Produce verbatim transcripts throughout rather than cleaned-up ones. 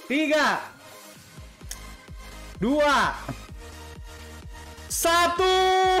tiga, dua, satu.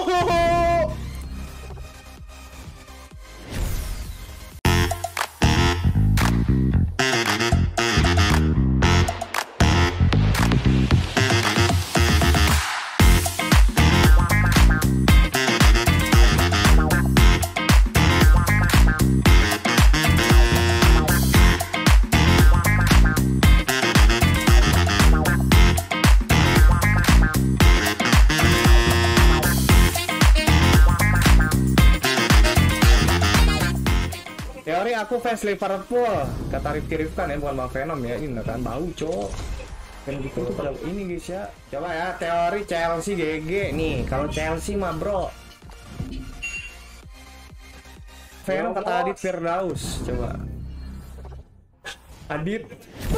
Teori aku fans Liverpool, kata Rifki Rifkan ya, bukan Bang Venom ya. Ini kan bau cok. Kan gitu pada ini guys ya. Coba ya teori Chelsea G G nih. Kalau Chelsea mah bro, Venom kata Adit Firdaus. Coba Adit.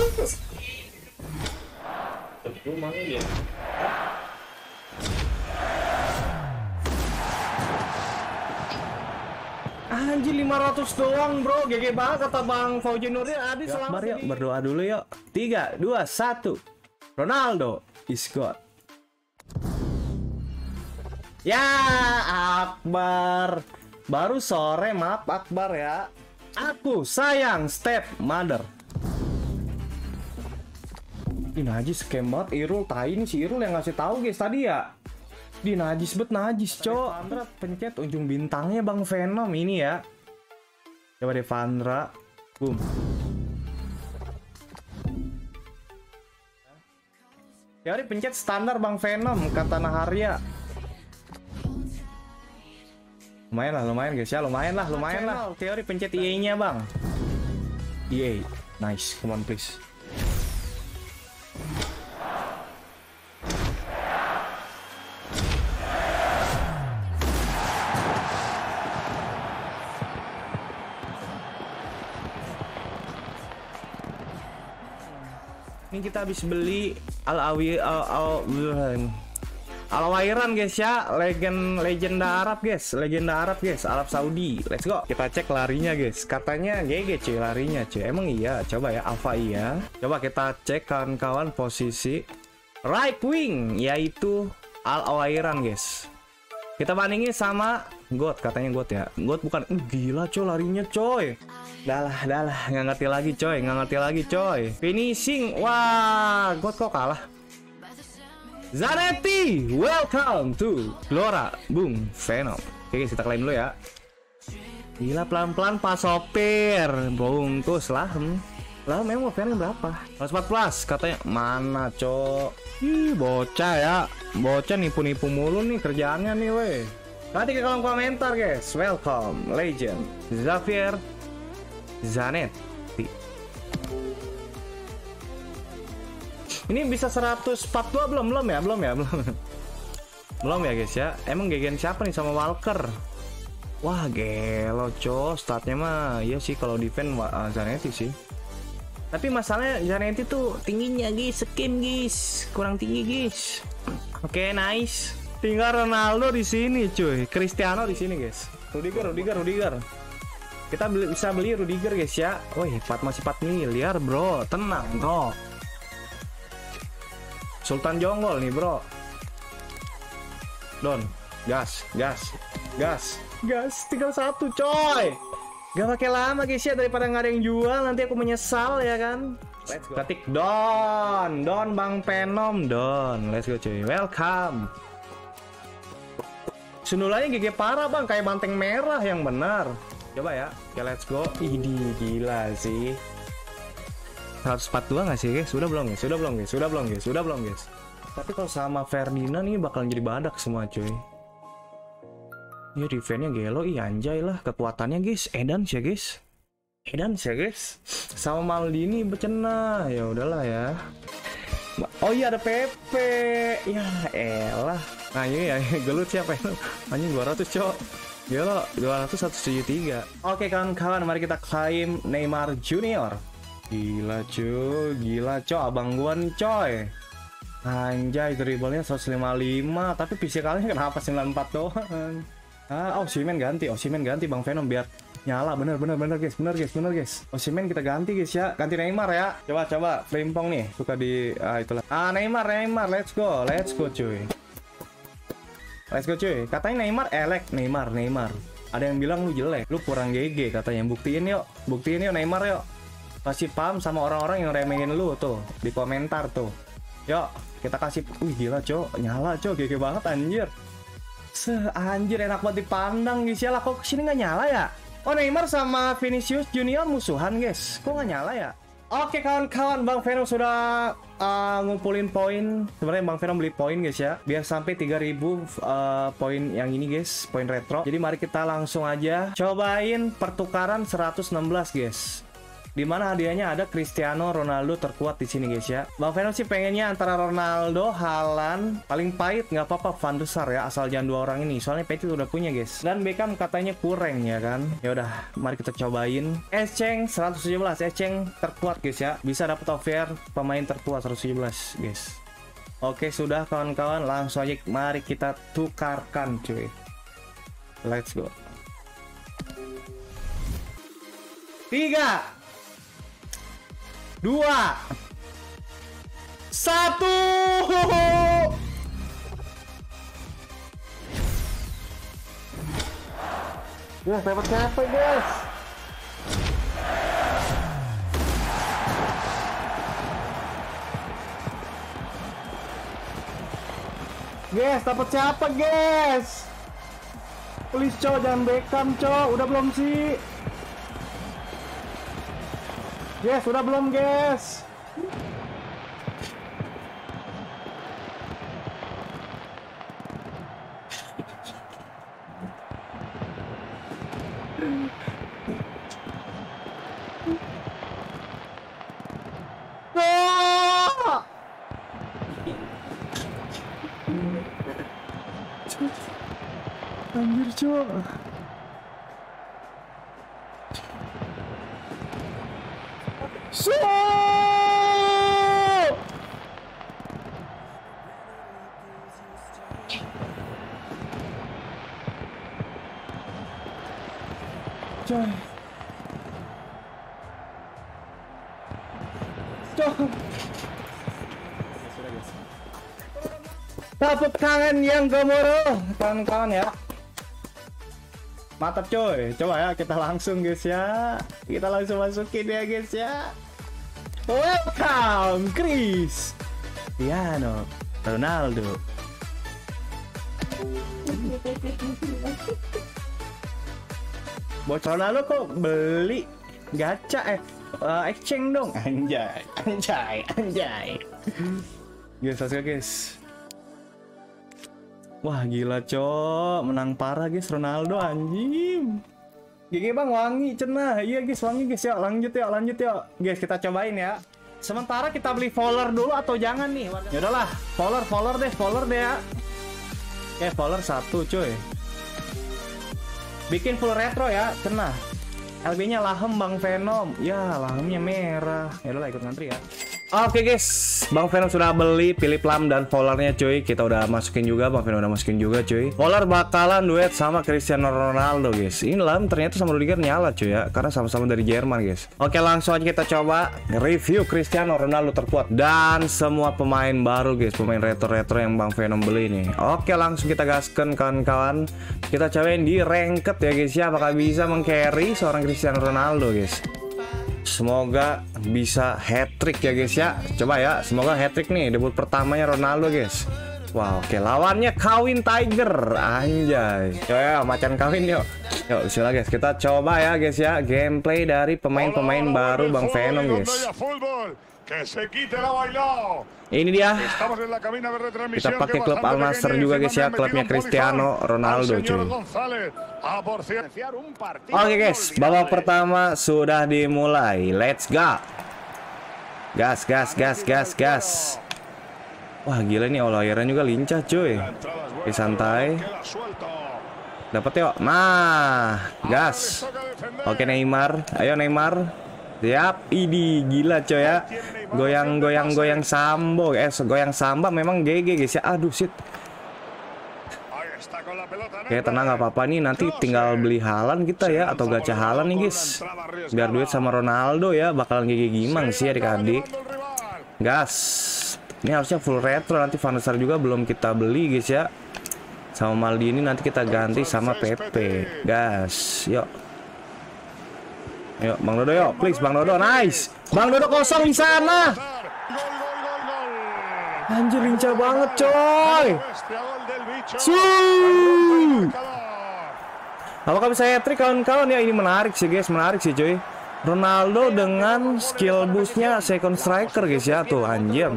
Itu mana dia? Anjir lima ratus doang bro, G G banget kata Bang Fauji Nuril. Adi selamat ya, berdoa dulu yuk. Tiga, dua, satu. Ronaldo is God. Ya Akbar, baru sore, maaf Akbar ya. Aku sayang step mother. Ini najis scam banget Irul, tai ini si Irul yang ngasih tahu guys tadi ya. Di najis bet najis cok. Devandra pencet ujung bintangnya Bang Venom ini ya. Coba Devandra, boom. Teori pencet standar Bang Venom kata Naharia. Lumayan lah, lumayan guys ya, lumayan lah, lumayan lah. Teori pencet E A-nya Bang. E A, nice, come on please. Ini kita habis beli Al-Awi Al Al Al-Wairan guys ya, legend legenda Arab guys, legenda Arab guys, Arab Saudi. Let's go. Kita cek larinya guys. Katanya G G cuy larinya cuy. Emang iya? Coba ya Alpha iya. Coba kita cek kawan-kawan posisi right wing yaitu Al-Wairan guys. Kita bandingin sama God, katanya God ya. God bukan, uh, gila coy larinya coy. Dalah, dalah, nggak ngerti lagi coy, nggak ngerti lagi coy. Finishing, wah, God kok kalah. Zanetti, welcome to Glora, boom, Venom. Oke guys, kita klaim dulu ya. Gila pelan-pelan Pak Sopir, bungkus lah. Hmm. Lah memang Venom berapa? seratus empat belas katanya. Mana cok? Ih bocah ya, bocah nipu-nipu mulu nih kerjaannya nih weh. Nanti ke kolom komentar guys. Welcome legend Xavier Zanetti. Ini bisa seratus empat puluh dua belum belum ya belum ya belum belum ya guys ya. Emang gegen siapa nih sama Walker? Wah gelo cok, statnya mah iya sih kalau defense uh, Zanetti sih. Tapi masalahnya Zanetti tuh tingginya guys, skim guys, kurang tinggi guys. Oke okay, nice. Tinggal Ronaldo di sini cuy, Cristiano di sini guys. Rudiger, Rudiger, Rudiger. Kita beli, bisa beli Rudiger guys ya. Wih, empat masih empat miliar bro, tenang bro. Sultan Jonggol nih bro. Don, gas, gas, gas, gas. Tinggal satu coy. Gak pakai lama guys ya, daripada nggak ada yang jual nanti aku menyesal ya kan. Let's go. Ketik Don, Don Bang Venom, Don. Let's go cuy, welcome. Sundulannya G G parah bang, kayak banteng merah yang benar. Coba ya, oke let's go. Ini gila sih. seratus empat puluh dua nggak sih guys? Sudah belum guys? Sudah belum guys? Sudah belum guys? Sudah belum guys? Tapi kalau sama Ferdinand ini bakal jadi badak semua cuy. Ya defense-nya gelo, iya anjay lah kekuatannya guys. Edans ya guys. Edans ya guys. Sama Maldini becena. Ya udahlah ya. Oh iya ada Pepe. Ya elah. Nah ini ya gelut siapa ya? Anjing dua ratus cok. Gelo dua ratus seratus tujuh puluh tiga. Oke kawan-kawan, mari kita klaim Neymar Junior. Gila cuy, gila coy, abang gua nih coy. Anjay dribblenya seratus lima puluh lima, tapi physicalnya kenapa sembilan puluh empat doang. Ah, Osimhen ganti, Osimhen ganti Bang Venom biar Nyala, bener bener bener guys, bener guys, bener guys. Osimhen kita ganti guys ya, ganti Neymar ya. Coba coba, Frimpong nih, suka di ah itulah. Ah Neymar, Neymar, let's go, let's go cuy. Let's go cuy. Katanya Neymar elek, Neymar, Neymar. Ada yang bilang lu jelek, lu kurang G G katanya. Buktiin yuk, buktiin yuk Neymar yuk. Kasih paham sama orang-orang yang remehin lu tuh di komentar tuh. Yuk, kita kasih. Wih gila cok, nyala cok, G G banget anjir. Se anjir enak banget dipandang guys ya lah. Kok kesini nggak nyala ya? Oh Neymar sama Vinicius Junior musuhan guys. Kok nggak nyala ya? Oke kawan-kawan, Bang Venom sudah uh, ngumpulin poin. Sebenarnya Bang Venom beli poin guys ya, biar sampai tiga ribu uh, poin yang ini guys, poin retro. Jadi mari kita langsung aja cobain pertukaran seratus enam belas guys. Dimana hadiahnya ada Cristiano Ronaldo terkuat di sini guys ya. Bang Venom sih pengennya antara Ronaldo, Haaland, paling pahit nggak apa-apa Van der Sar ya, asal jangan dua orang ini. Soalnya Petit udah punya guys. Dan Beckham katanya kurang ya kan. Ya udah, mari kita cobain. Echeng seratus tujuh belas, Echeng terkuat guys ya. Bisa dapat offer pemain terkuat seratus tujuh belas guys. Oke sudah kawan-kawan, langsung aja mari kita tukarkan cuy. Let's go. Tiga. Dua, satu. Guys, dapat siapa guys? Guys, dapat siapa guys? Please cow, jangan Beckham cow. Udah belum sih? Yes, udah belum guys? Oh! Anjir cuy. So coy. Coy. Dapat kangen yang gemuruh kawan-kawan ya. Mantap coy. Coba ya kita langsung guys ya. Kita langsung masukin ya guys ya. Welcome Cristiano Ronaldo. Bocor Ronaldo kok beli gacha eh uh, exchange dong. Anjay, anjay, anjay. Guys, let's go guys. Wah gila cok, menang parah guys Ronaldo anjing. G G bang, wangi cenah. Iya guys, wangi guys ya. Lanjut ya, lanjut ya. Guys, kita cobain ya. Sementara kita beli Fowler dulu atau jangan nih? Ya udahlah, Fowler, Fowler deh, Fowler deh ya. Oke, Fowler satu cuy. Bikin full retro ya, cenah. L B-nya Lahem Bang Venom. Ya, Lahemnya merah. Ya udahlah, ikut ngantri ya. Oke guys, Bang Venom sudah beli Philip Lahm dan Fowlernya cuy. Kita udah masukin juga, Bang Venom udah masukin juga cuy. Fowler bakalan duet sama Cristiano Ronaldo guys. Ini Lahm ternyata sama Rudiger nyala cuy ya, karena sama-sama dari Jerman guys. Oke langsung aja kita coba review Cristiano Ronaldo terkuat dan semua pemain baru guys, pemain retro-retro yang Bang Venom beli nih. Oke langsung kita gaskan kawan-kawan. Kita cobain di ranked ya guys ya, apakah bisa meng-carry seorang Cristiano Ronaldo guys. Semoga bisa hat-trick ya guys ya. Coba ya, semoga hat-trick nih debut pertamanya Ronaldo guys. Wow, oke lawannya Kawin Tiger. Anjay. Yo ya, macan kawin yuk. Yuk, bismillah guys. Kita coba ya guys ya gameplay dari pemain-pemain baru Bang Venom guys. Ini dia. Kita pakai klub Al Nassr juga guys ya, klubnya Cristiano Ronaldo cuy. Oke guys, babak pertama sudah dimulai. Let's go. Gas, gas, gas, gas, gas. Wah gila nih, Olayeran juga lincah cuy. Oke, santai. Dapat yuk. Nah, gas. Oke Neymar, ayo Neymar. Siap, ini gila coy ya. Goyang-goyang-goyang sambo. Eh, goyang samba memang G G guys ya. Aduh shit. Oke, tenang, nggak apa-apa nih. Nanti tinggal beli Haaland kita ya, atau gacha Haaland nih guys. Biar duit sama Ronaldo ya, bakalan gigi gimang sih adik-adik. Gas. Ini harusnya full retro, nanti Van der Sar juga belum kita beli guys ya. Sama Maldini nanti kita ganti sama Pepe. Gas, yuk. Yuk, Bang Dodo yuk, please Bang Dodo, nice. Bang Dodo kosong di sana. Anjir, lincah banget coy. Suuuuh. Apakah bisa hat-trick kawan-kawan ya? Ini menarik sih guys, menarik sih cuy. Ronaldo dengan skill boostnya second striker guys ya, tuh anjir.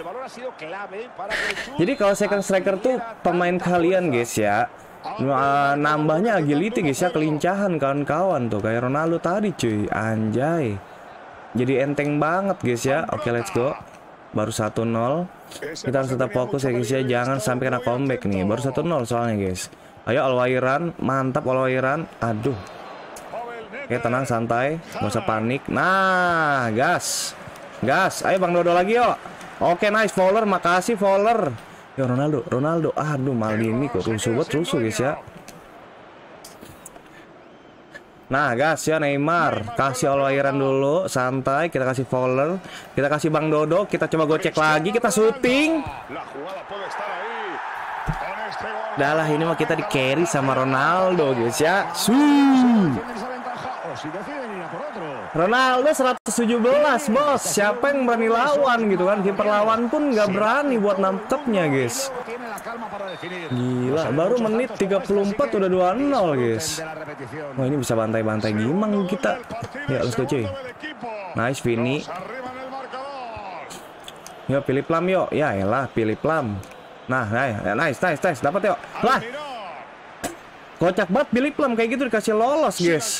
Jadi kalau second striker tuh pemain kalian guys ya, nambahnya agility guys ya, kelincahan kawan-kawan tuh kayak Ronaldo tadi cuy, anjay. Jadi enteng banget guys ya. Oke, let's go. Baru satu nol. Kita harus tetap fokus ya guys ya, jangan sampai kena comeback nih. Baru satu nol soalnya guys. Ayo Alwairan, mantap Alwairan. Aduh. Oke, tenang, santai, nggak usah panik. Nah, gas, gas. Ayo Bang Dodo lagi yuk. Oke, nice Fowler, makasih Fowler. Yo Ronaldo, Ronaldo. Aduh, Maldini kok rusuh banget, rusuh guys ya. Nah, gas ya Neymar. Kasih Alwairan dulu, santai. Kita kasih Fowler, kita kasih Bang Dodo. Kita coba gocek lagi, kita syuting. Dah lah, ini mah kita di carry sama Ronaldo guys ya. Suuuuh. Ronaldo seratus tujuh belas bos, siapa yang berani lawan gitu kan? Kiper lawan pun nggak berani buat nangkepnya guys. Gila, baru menit tiga puluh empat udah dua nol guys. Wah, ini bisa bantai-bantai gimang kita. Ya, let's go cuy. Nice Vini. Yuk Philip Lam yuk. Ya elah Philip Lam. Nah, nice, nice, nice. Dapat yuk. Lah. Kocak banget Philip Lam kayak gitu dikasih lolos guys.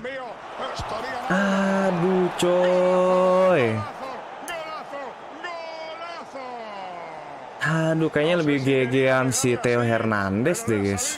Aduh coy. Aduh, kayaknya lebih G G-an si Theo Hernandez deh guys.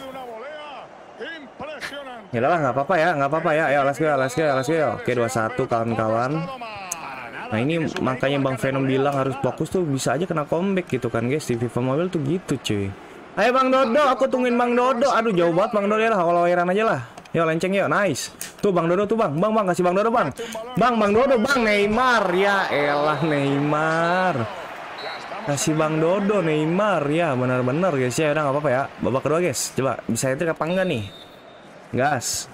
Ya lah, nggak apa-apa ya, nggak apa-apa ya. Ayo let's go, let's go, let's go. Oke, dua satu kawan-kawan. Nah ini makanya Bang Venom bilang harus fokus tuh, bisa aja kena comeback gitu kan guys. Di FIFA Mobile tuh gitu cuy. Ayo Bang Dodo, aku tungguin Bang Dodo. Aduh jauh banget Bang Dodo ya lah, kalau Alwairan aja lah. Yuk lenceng yuk, nice. Tuh Bang Dodo tuh Bang, Bang Bang kasih Bang Dodo Bang. Bang Bang Dodo Bang, Neymar ya elah Neymar. Kasih Bang Dodo Neymar ya, benar-benar guys ya. Udah nggak apa-apa ya. Babak kedua guys, coba bisa hat-trick apa enggak nih? Gas.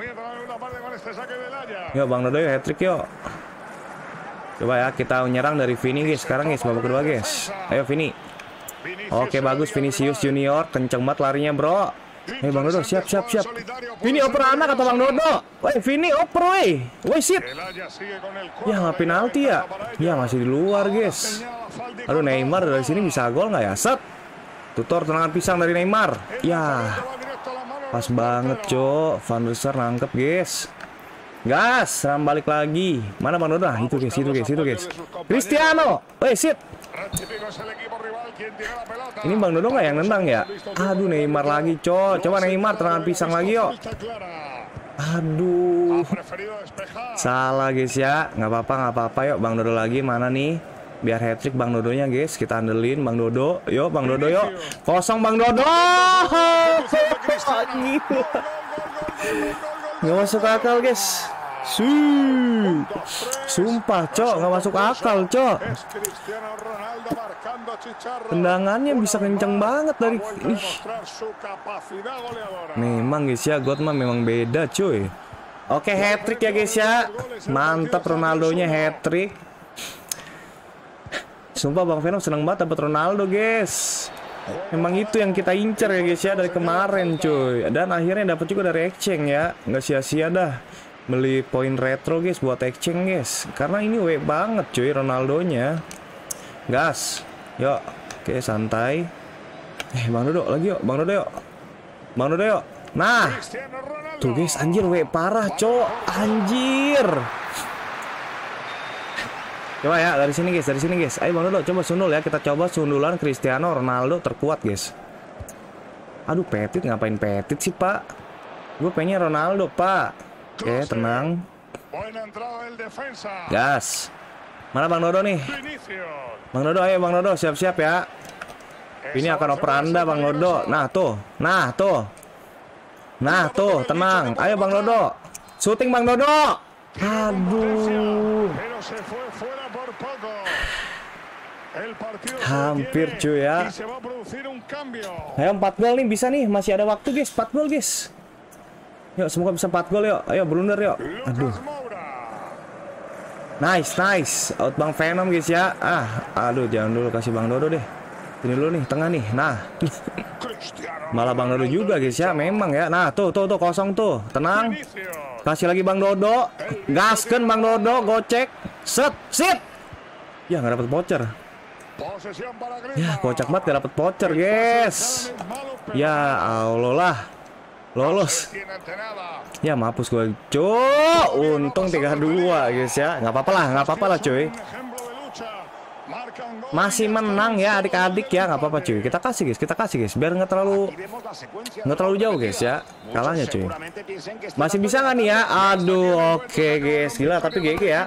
Yuk Bang Dodo yuk hat-trick yuk. Coba ya kita menyerang dari Vini guys sekarang guys, babak kedua guys. Ayo Vini. Oke bagus Vinicius Junior, kenceng banget larinya bro. Hei Bang Dodo, siap siap siap. Vini oper anak kata Bang Dodo. Woi Vini oper woi. Woi shit. Ya nggak penalti ya? Ya masih di luar guys. Aduh Neymar dari sini bisa gol nggak ya? Set. Tutor tendangan pisang dari Neymar. Ya. Pas banget cok. Van der Sar nangkep guys. Gas, seram balik lagi. Mana Bang Dodo? Nah, itu guys, itu guys, itu guys. Cristiano. Woi shit. Ini Bang Dodo nggak yang nendang ya? Aduh Neymar lagi cok. Coba Neymar tendangan pisang lagi yuk. Aduh. Salah guys ya. Nggak apa-apa, nggak apa-apa yuk. Bang Dodo lagi mana nih? Biar hat-trick Bang Dodonya guys. Kita andelin Bang Dodo. Yuk Bang Dodo yuk. Kosong Bang Dodo. Nggak masuk akal guys. Suuuuh. Sumpah cok, nggak masuk akal cok. Tendangannya bisa kenceng banget dari ih. Memang guys ya, God mah memang beda cuy. Oke hat-trick ya guys ya. Mantap Ronaldonya hat-trick. Sumpah Bang Venom seneng banget dapat Ronaldo guys. Memang itu yang kita incer ya guys ya dari kemarin cuy. Dan akhirnya dapat juga dari exchange ya. Nggak sia-sia dah beli poin retro guys buat exchange guys. Karena ini W banget cuy Ronaldonya. Gas. Yuk. Oke santai. Eh Bang Dodo lagi yuk. Bang Dodo yuk. Bang Dodo yuk. Nah. Tuh guys anjir W parah cok. Anjir. Coba ya dari sini guys, dari sini guys. Ayo Bang Dodo coba sundul ya. Kita coba sundulan Cristiano Ronaldo terkuat guys. Aduh Petit, ngapain Petit sih pak? Gue pengen Ronaldo pak. Oke tenang. Gas. Mana Bang Dodo nih? Bang Dodo ayo Bang Dodo siap-siap ya. Ini akan oper Anda Bang Dodo. Nah tuh, nah tuh, nah tuh, tenang. Ayo Bang Dodo, syuting Bang Dodo. Aduh, hampir cuy ya. Ayo empat gol nih, bisa nih, masih ada waktu guys. Empat gol guys. Yuk semoga bisa empat gol yuk. Ayo blunder yuk. Aduh. Nice, nice. Out Bang Venom guys ya. Ah, aduh jangan dulu, kasih Bang Dodo deh. Ini dulu nih, tengah nih. Nah. Malah Bang Dodo juga guys ya, memang ya. Nah, tuh tuh tuh kosong tuh. Tenang. Kasih lagi Bang Dodo. Gasken Bang Dodo, gocek. Set, sit. Ya nggak dapat voucher. Ya kocak banget gak dapet voucher guys. Ya Allah lah. Lolos. Ya mampus gue. Cuk, untung tiga dua guys ya. Nggak apa-apa lah, nggak apa-apa lah cuy. Masih menang ya adik-adik ya, nggak apa-apa cuy. Kita kasih guys, kita kasih guys, biar nggak terlalu nggak terlalu jauh guys ya. Kalahnya cuy. Masih bisa nggak nih ya? Aduh, oke okay, guys, gila tapi G G ya.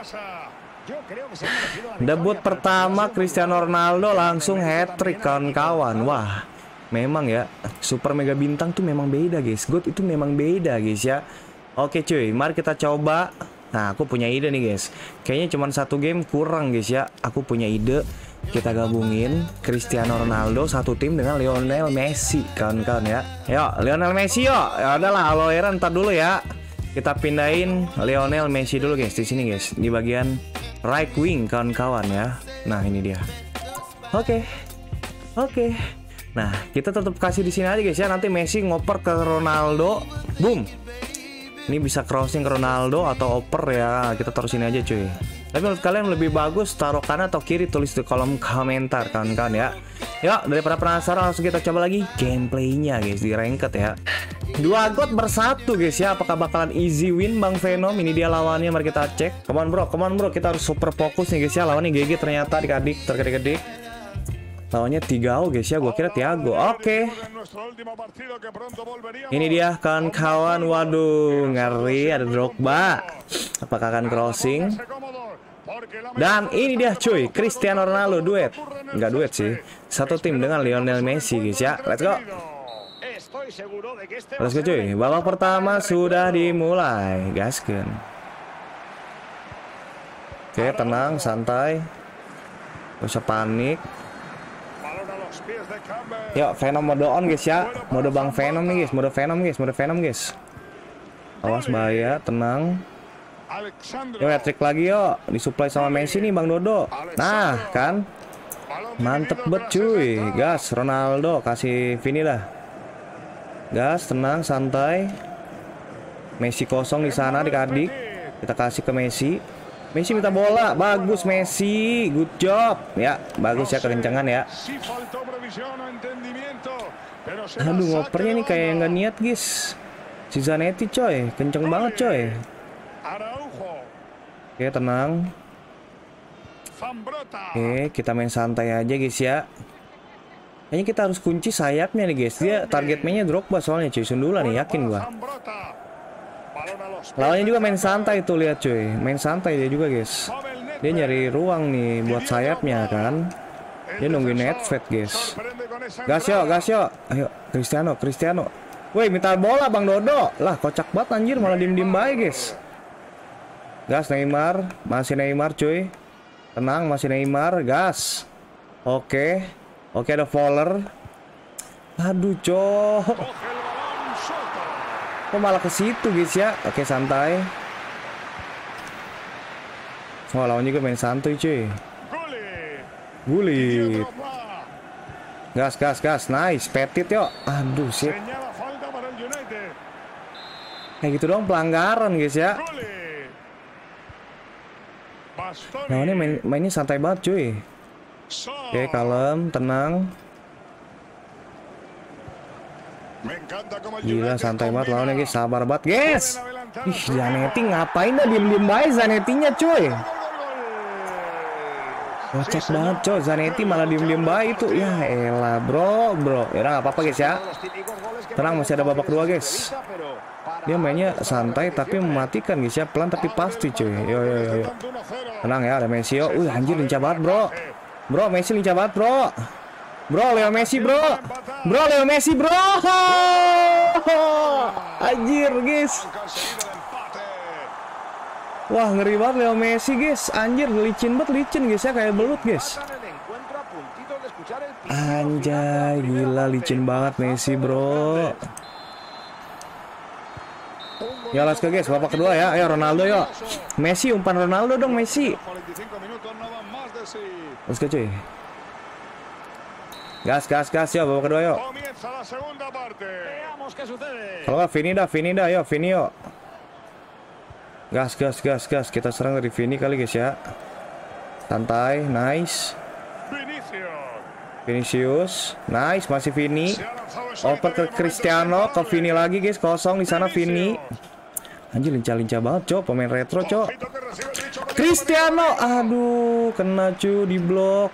Debut pertama Cristiano Ronaldo langsung hat-trick kawan-kawan. Wah, memang ya, super mega bintang tuh memang beda guys. God itu memang beda guys ya. Oke cuy, mari kita coba. Nah, aku punya ide nih guys. Kayaknya cuma satu game kurang guys ya. Aku punya ide. Kita gabungin Cristiano Ronaldo satu tim dengan Lionel Messi kawan-kawan ya. Yuk, Lionel Messi yuk. Ya udahlah, aloe vera ntar dulu ya. Kita pindahin Lionel Messi dulu guys di sini guys, di bagian right wing kawan-kawan ya. Nah, ini dia. Oke. Oke. Nah, kita tetap kasih di sini aja guys ya. Nanti Messi ngoper ke Ronaldo. Boom. Ini bisa crossing ke Ronaldo atau oper ya. Kita taruh sini aja cuy. Tapi menurut kalian lebih bagus taruh kanan atau kiri? Tulis di kolom komentar kawan-kawan ya. Yuk, daripada penasaran langsung kita coba lagi gameplaynya guys di ranked ya. Dua god bersatu guys ya. Apakah bakalan easy win Bang Venom? Ini dia lawannya, mari kita cek. Come on bro, come on bro. Kita harus super fokus nih guys ya. Lawannya G G ternyata adik-adik, terkedik-kedik. Lawannya Tigao guys ya, gua kira Thiago. Oke. Ini dia kawan-kawan. Waduh, ngeri, ada Drogba. Apakah akan crossing? Dan ini dia cuy, Cristiano Ronaldo duet. Enggak duet sih. Satu tim dengan Lionel Messi guys ya. Let's go. Let's go cuy. Babak pertama sudah dimulai. Gasken. Oke, tenang, santai. Gak usah panik. Yuk, Venom mode on guys ya. Mode Bang Venom nih guys, mode Venom guys, mode Venom guys. Awas bahaya, tenang. Yuk, hat-trick lagi yuk. Disuplai sama Messi nih Bang Dodo. Nah, kan. Mantep bet cuy. Gas, Ronaldo kasih Vini dah. Gas, tenang, santai. Messi kosong di sana adik-adik. Kita kasih ke Messi. Messi minta bola, bagus Messi, good job. Ya, bagus ya, kekencangan ya. Aduh, ngopernya nih kayak yang nggak niat guys. Si Zanetti coy, kenceng banget coy. Oke, tenang. Oke, kita main santai aja guys ya. Kayaknya kita harus kunci sayapnya nih guys. Dia target mainnya Drogba soalnya cuy, Sundula nih, yakin gua. Lawannya juga main santai tuh, lihat cuy, main santai dia juga guys. Dia nyari ruang nih buat sayapnya kan. Dia nungguin netfed guys. Gas yuk, gas yuk. Ayo Cristiano, Cristiano. Woi, minta bola Bang Dodo. Lah kocak banget anjir, malah diem-diem baik guys. Gas Neymar, masih Neymar cuy. Tenang, masih Neymar, gas. Oke. Oke, ada Fowler. Aduh, cok. Kok malah ke situ guys ya. Oke, santai. Oh, lawan juga main santuy cuy. Gulit. Gas, gas, gas. Nice. Petit yuk. Aduh, sip. Kayak gitu doang pelanggaran guys ya. Nah, ini main, mainnya santai banget cuy. Oke, kalem, tenang. Gila, santai banget lawannya guys, sabar banget guys. Ih, Zanetti ngapain dah diem-diem baik Zanettinya cuy. Kocak banget coy, Zanetti malah diem-diem baik itu. Ya elah bro, bro. Ya nggak apa-apa guys ya. Tenang, masih ada babak kedua guys. Dia mainnya santai tapi mematikan guys ya, pelan tapi pasti cuy. Yo yo yo yo. Tenang ya, ada Messi yo. Wih anjir, lincah banget bro. Bro, Messi lincah banget bro. Bro, Leo Messi, bro. Bro, Leo Messi, bro. Anjir, guys. Wah, ngeri banget Leo Messi, guys. Anjir, licin banget, licin, guys ya, kayak belut, guys. Anjay, gila licin banget Messi, bro. Ya, let's go, guys. Babak kedua ya. Ayo Ronaldo, yuk. Messi, umpan Ronaldo dong, Messi. Let's go, cuy. Gas, gas, gas, ya babak kedua, yuk. Kalau nggak Vini dah, Vini dah, yuk, Vini, yuk. Gas, gas, gas, gas. Kita serang dari Vini kali, guys ya. Santai, nice. Vinicius, nice, masih Vini. Oper ke Cristiano, ke Vini lagi, guys. Kosong di sana Vini. Anjir, lincah-lincah banget, cok. Pemain retro, cok. Cristiano, aduh, kena cu di blok.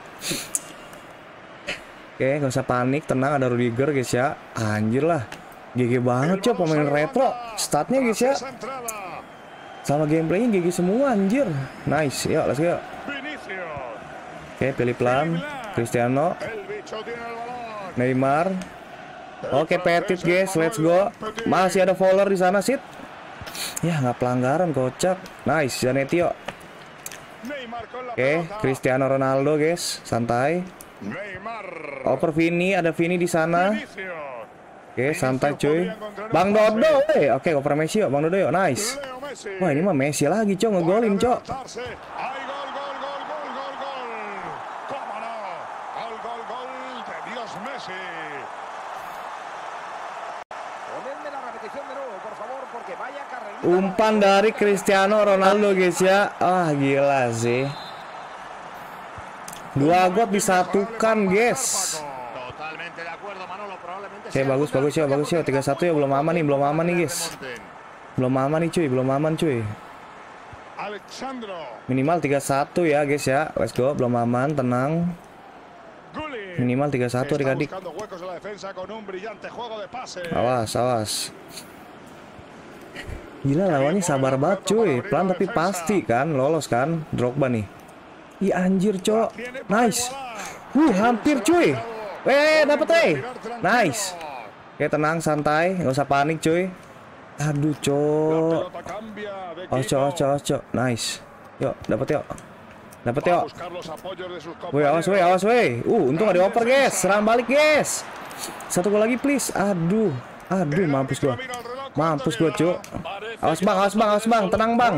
Oke, gak usah panik, tenang, ada Rudiger, guys ya. Anjir lah, G G banget, cok. Pemain retro, statnya, guys ya. Sama gameplaynya G G semua, anjir. Nice, yuk, let's go. Oke, pilih pelan. Cristiano, Neymar. Oke, Petit, guys, let's go. Masih ada Fowler di sana, sit. Ya, nggak pelanggaran, kocak. Nice, Zanetti, yuk. Oke, Cristiano Ronaldo, guys, santai. Oper Vini, ada Vini di sana. Oke, santai, cuy. Bang Dodo, eh. Oke, oper Messi, yuk, Bang Dodo, yuk, nice. Wah, ini mah Messi lagi, cok, ngegolin, cok. Umpan dari Cristiano Ronaldo, guys ya. Ah, gila sih. Dua got disatukan, guys. Oke, bagus, bagus ya, bagus ya. tiga satu ya, belum aman nih, belum aman nih, guys. Belum aman nih, cuy, belum aman, cuy. Minimal tiga satu ya, guys ya. Let's go, belum aman, tenang. Minimal tiga satu adik-adik. Awas, awas. Gila, lawannya sabar banget, cuy. Pelan tapi pasti kan, lolos kan. Drogba nih. Ih, anjir, cok. Nice. Wih, hampir, cuy. Eh, dapet, eh. Nice. Oke, tenang, santai. Nggak usah panik, cuy. Aduh, cok. Oh, cok, cok, cok. Nice. Yuk, dapet, yuk. Dapet, yuk. Wih, awas, wih, awas, wih. Uh, untung ada oper, guys. Serang balik, guys. Satu gol lagi, please. Aduh. Aduh, mampus gua. Mampus gua, cuk. Awas bang, awas bang, awas bang, tenang bang.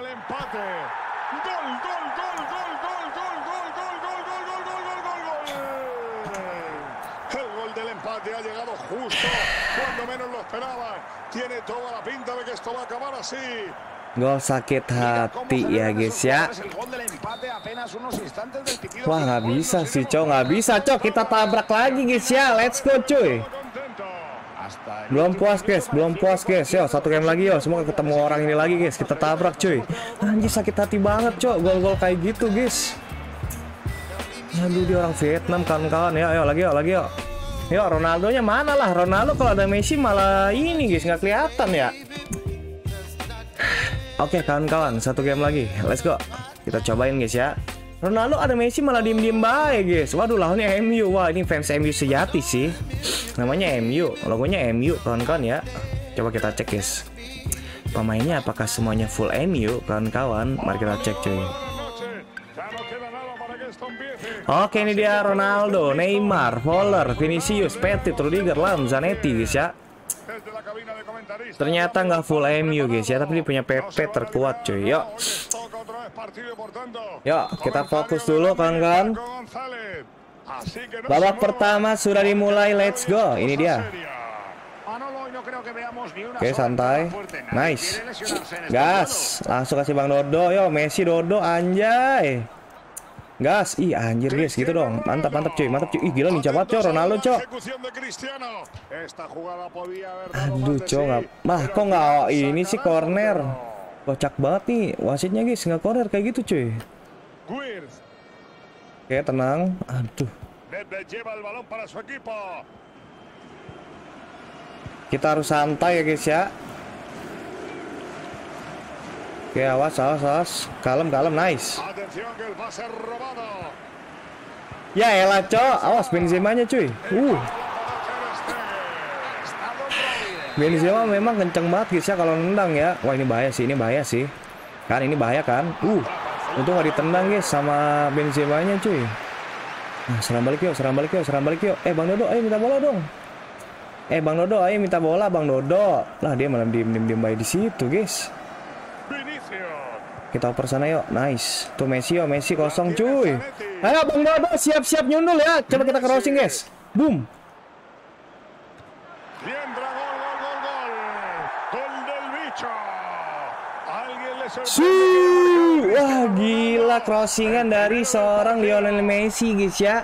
Gol sakit hati ya, guys ya. Wah, nggak bisa sih, cok, nggak bisa, cok. Kita tabrak lagi, guys ya. Let's go, cuy. Belum puas, guys, belum puas, guys. Yo, satu game lagi, yo. Semoga ketemu orang ini lagi, guys. Kita tabrak, cuy. Anjir, sakit hati banget, cok. Gol-gol kayak gitu, guys. Aduh, dia orang Vietnam, kawan-kawan. Ya, yo, lagi, yo, lagi, yo. Yo, Ronaldo-nya mana lah? Ronaldo kalau ada Messi malah ini, guys, nggak kelihatan ya. Oke, kawan-kawan, satu game lagi. Let's go. Kita cobain, guys ya. Ronaldo ada Messi malah diem-diem baik, guys. Waduh, lawannya M U. Wah, ini fans M U sejati sih. Namanya M U, logonya M U, kawan-kawan ya. Coba kita cek, guys. Pemainnya apakah semuanya full M U, kawan-kawan? Mari kita cek, cuy. Oke, ini dia Ronaldo, Neymar, Fowler, Vinicius, Petit, Rudiger, Lam, Zanetti, guys ya. Ternyata nggak full M U, guys ya, tapi dia punya P P terkuat, cuy. Yuk. Yuk, kita fokus dulu, kawan-kawan. Babak pertama sudah dimulai, let's go. Ini dia. Oke, santai. Nice. Gas. Langsung kasih Bang Dodo. Yo, Messi, Dodo, anjay. Gas. Ih, anjir, guys, gitu dong. Mantap, mantap, cuy. Mantap, cuy. Ih, gila nih, banget, cok. Ronaldo, cok. Aduh, cok. Nggak... Bah, kok nggak ini sih corner? Kocak banget nih. Wasitnya, guys. Nggak corner kayak gitu, cuy. Oke, tenang. Aduh. Kita harus santai ya, guys ya. Oke, awas, awas, awas. Kalem, kalem, nice. Ya elah, Cok. Awas Benzema-nya, cuy. Uh. Benzema memang kenceng banget guys ya kalau nendang ya. Wah, ini bahaya sih, ini bahaya sih. Kan ini bahaya kan? Uh. Untung gak ditendang guys sama Benzema-nya, cuy. Nah, serang balik yuk, serang balik yuk, serang balik yuk. Eh, Bang Dodo, ayo minta bola dong. Eh, Bang Dodo, ayo minta bola, Bang Dodo. Lah, dia malah diem-diem baik di situ, guys. Kita oper sana yuk. Nice. Tuh Messi, yo, Messi kosong, cuy. Ayo Bang Dodo, siap-siap nyundul ya. Coba kita crossing, guys. Boom. Suuuh, wah gila crossingan dari seorang Lionel Messi guys ya.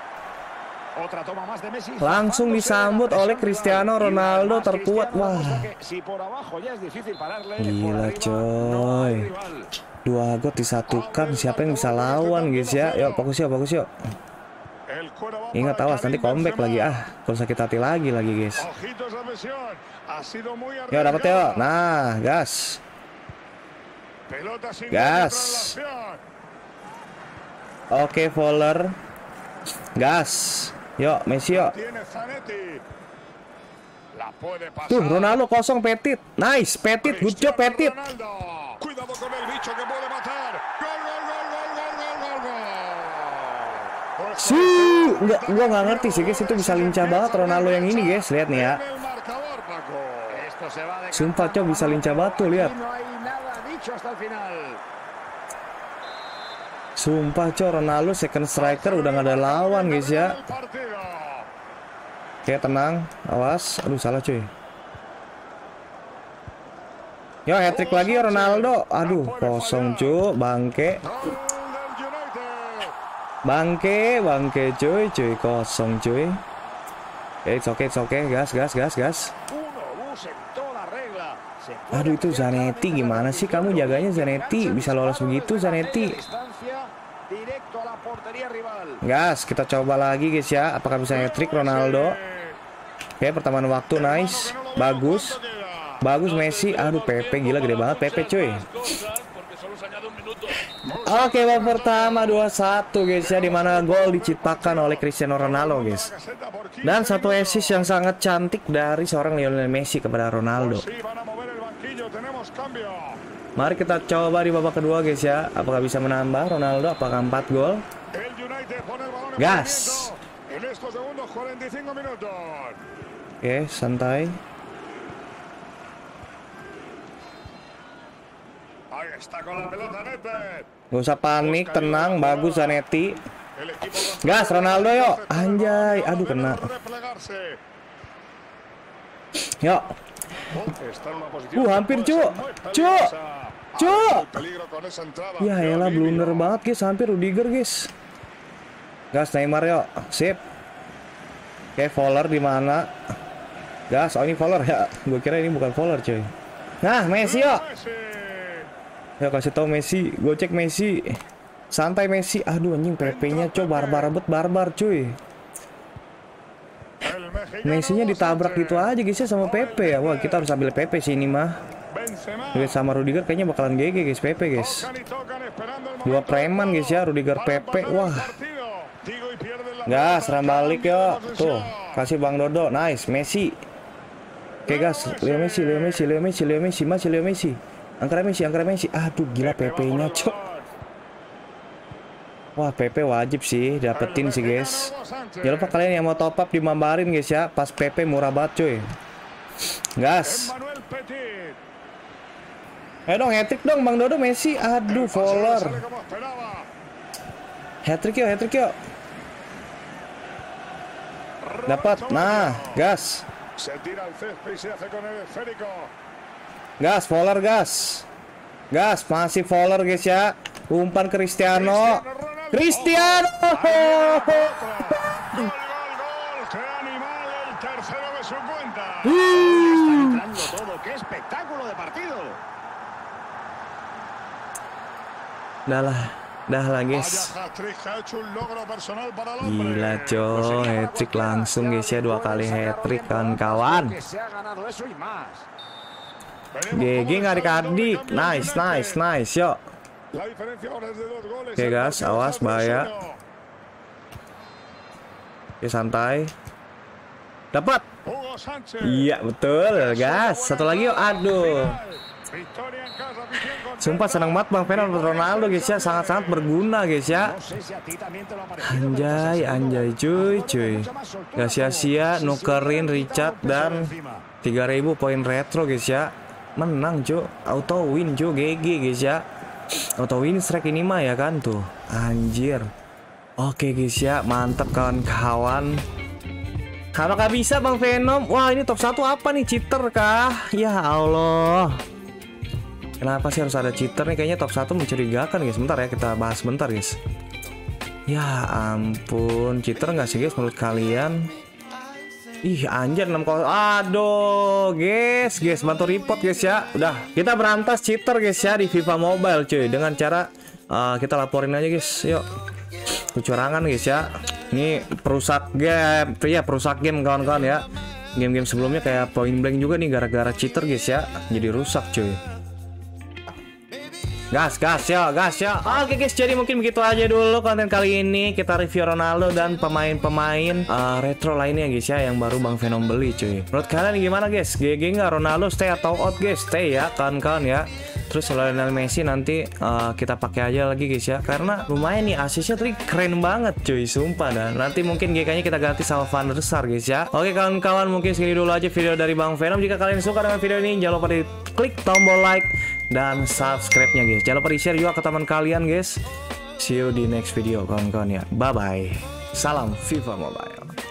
Langsung disambut oleh Cristiano Ronaldo terkuat. Wah gila coy, dua gol disatukan, siapa yang bisa lawan guys ya. Yuk fokus yuk, fokus yuk. Ingat awas nanti comeback lagi ah, kalau sakit hati lagi lagi guys. Yuk dapat yuk, nah gas. Gas. Oke, Fowler. Gas. Yuk, Messi yuk. Tuh, Ronaldo kosong Petit. Nice, Petit. Good job, Petit. Sih, enggak, gua nggak ngerti sih guys, itu bisa lincah banget Ronaldo yang ini guys. Lihat nih ya. Sumpah coba bisa lincah banget tuh, lihat. Sumpah coy, Ronaldo second striker udah gak ada lawan guys ya. Oke tenang, awas. Aduh salah cuy. Yo hat-trick lagi ya Ronaldo. Aduh kosong cuy, bangke. Bangke, bangke cuy, cuy kosong cuy. Oke, oke, oke, gas, gas, gas, gas. Aduh itu Zanetti gimana sih kamu jaganya Zanetti, bisa lolos begitu Zanetti. Gas, kita coba lagi guys ya, apakah bisa hat-trick Ronaldo. Oke pertambahan waktu, nice, bagus, bagus Messi. Aduh Pepe gila gede banget Pepe cuy. Oke babak pertama dua satu guys ya, dimana gol diciptakan oleh Cristiano Ronaldo guys. Dan satu assist yang sangat cantik dari seorang Lionel Messi kepada Ronaldo. Mari kita coba di babak kedua guys ya, apakah bisa menambah Ronaldo, apakah empat gol. Gas. Oke santai. Gak usah panik, tenang, bagus Zanetti. Gas Ronaldo yuk. Anjay, aduh kena. Yuk. Uh hampir cuk. Cuk. Cuk. Ya elah blunder banget guys, hampir Rudiger guys. Gas Neymar yuk. Sip. Oke, Fowler di mana? Gas, oh ini Fowler ya. Gue kira ini bukan Fowler cuy. Nah, Messi yuk. Ya kasih tau Messi, gue cek Messi. Santai Messi. Aduh anjing P P-nya coy barbar bet barbar cuy. Messi-nya ditabrak gitu aja guys ya sama P P ya. Wah, kita harus ambil P P sih ini mah. Guys sama Rudiger kayaknya bakalan G G guys P P guys. Dua preman guys ya, Rudiger P P. Wah. Gas, seram balik yuk. Tuh, kasih Bang Dodo. Nice, Messi. Oke gas, Leo Messi, Leo Messi, Leo Messi, Leo Messi, masih Leo Messi. Angkara Messi, angkara Messi. Aduh gila P P-nya cok. Wah P P wajib sih dapetin sih guys. Jangan lupa kalian yang mau top up dimambarin guys ya. Pas P P murah banget cuy. Gas. Ayo dong hat-trick dong Bang Dodo Messi. Aduh Fowler. Hat-trick yuk, hat-trick yuk. Dapat. Nah, gas. Gas, Fowler gas. Gas, masih Fowler guys ya. Umpan Cristiano. Cristiano. Dah lah, dah lah guys. Gila coy, hat-trick langsung guys ya, dua kali hat-trick kawan-kawan. G G ngadik-adik. Nice, nice, nice, yuk. Oke guys, awas bahaya. Oke, santai. Dapat. Iya, betul, gas. Satu lagi yuk. Aduh. Sumpah senang banget Bang Venom Ronaldo guys ya, sangat-sangat berguna guys ya. Anjay, anjay cuy, cuy. Gak sia-sia nukerin Richard dan tiga ribu poin retro guys ya. Menang cuy, auto win cuy, G G guys ya. Auto win strike ini mah ya kan tuh. Anjir. Oke guys ya, mantap kawan-kawan. Apakah bisa Bang Venom? Wah, ini top satu apa nih, cheater kah? Ya Allah. Kenapa sih harus ada cheater nih? Kayaknya top satu mencurigakan guys. Bentar ya, kita bahas bentar guys. Ya ampun, cheater nggak sih guys menurut kalian? Ih anjir, enam kosong. Aduh guys, guys bantu report guys ya. Udah, kita berantas cheater guys ya di FIFA Mobile cuy. Dengan cara uh, kita laporin aja guys. Yuk, kecurangan guys ya. Ini perusak game, ya perusak game kawan-kawan ya. Game-game sebelumnya kayak Point Blank juga nih gara-gara cheater guys ya. Jadi rusak cuy. Gas, gas ya, gas ya. Oke guys, jadi mungkin begitu aja dulu konten kali ini. Kita review Ronaldo dan pemain-pemain uh, retro lainnya guys ya, yang baru Bang Venom beli cuy. Menurut kalian gimana guys? G G nggak Ronaldo, stay atau out guys? Stay ya kawan-kawan ya. Terus Lionel Messi nanti uh, kita pakai aja lagi guys ya, karena lumayan nih asisnya tadi keren banget cuy, sumpah dah. Nanti mungkin G K-nya kita ganti sama Van der Sar guys ya. Oke kawan-kawan, mungkin segini dulu aja video dari Bang Venom. Jika kalian suka dengan video ini, jangan lupa di klik tombol like dan subscribe-nya guys. Jangan lupa di share juga ke teman kalian guys. See you di next video kawan-kawan ya. Bye bye. Salam FIFA Mobile.